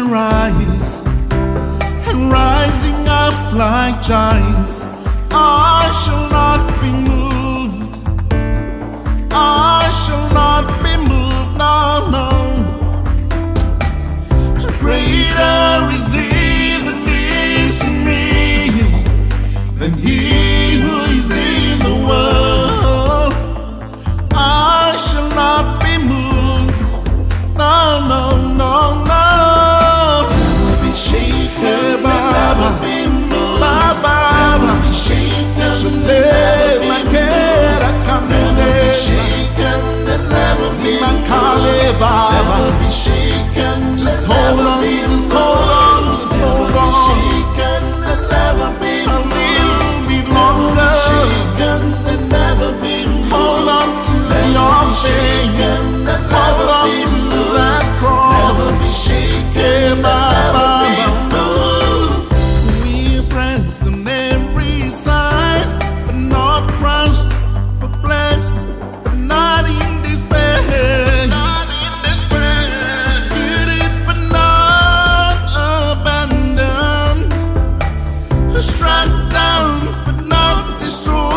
rise, and rising up like giants, I shall not be moved. I shall not be moved, no, no. Greater is He that lives in me than he who is in the world. I shall not be moved, no, no, no, no. Never be shaken, never be moved, never be shaken, never be moved, never be shaken, never be moved, never be shaken, just hold on, just hold on, just hold on. Shaken and never be moved, never be shaken and never be moved. Hold on to your faith, hold on to that cross. Never be shaken, never be moved. We are pressed on every side, but not crushed, perplexed, but not in despair. Not in despair. Disputed, but not abandoned. Struck down, but not destroyed.